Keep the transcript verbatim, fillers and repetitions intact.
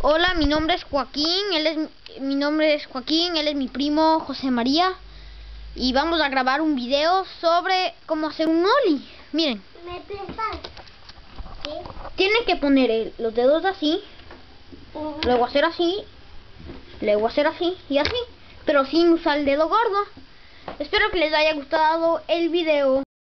Hola, mi nombre es Joaquín, él es mi nombre es Joaquín, él es mi primo José María y vamos a grabar un video sobre cómo hacer un ollie. Miren, ¿Me prestas? ¿Sí? tienen que poner el- los dedos así, Uh-huh. luego hacer así, luego hacer así y así, pero sin usar el dedo gordo. Espero que les haya gustado el video.